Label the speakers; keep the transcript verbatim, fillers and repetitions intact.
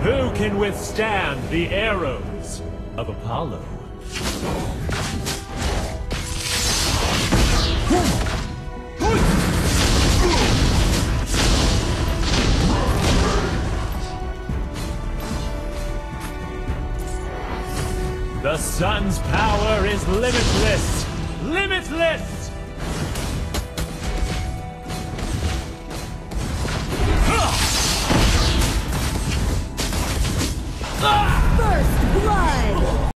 Speaker 1: Who can withstand the arrows of Apollo? The sun's power is limitless! Limitless!